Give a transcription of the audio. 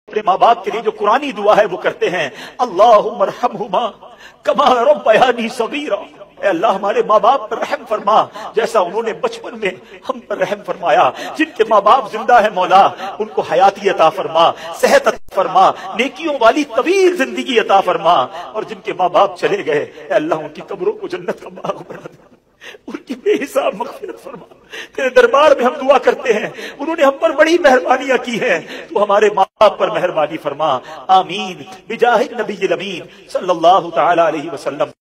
अपने माँ बाप के लिए जो कुरानी दुआ है वो करते हैं, अल्लाहुम्मा अर्हमहुमा कमा रब्बयानी सगीरा। अल्लाह हमारे माँ बाप पर रहम फरमा जैसा उन्होंने बचपन में हम पर रहम फरमाया। जिनके माँ बाप जिंदा है मौला उनको हयाती अता फरमा, सेहत अता फरमा, नेकियों वाली तवील जिंदगी अता फरमा। और जिनके माँ बाप चले गए अल्लाह उनकी कब्रों को जन्नत का बाग बना दे, उनकी बेहिसाब मग़फ़िरत फरमा। तेरे दरबार में हम दुआ करते हैं, उन्होंने हम पर बड़ी मेहरबानियां की हैं, तो हमारे माँ बाप पर मेहरबानी फरमा। आमीन बिजाहिद नबी अमीन सल्लल्लाहु तआला अलैहि वसल्लम।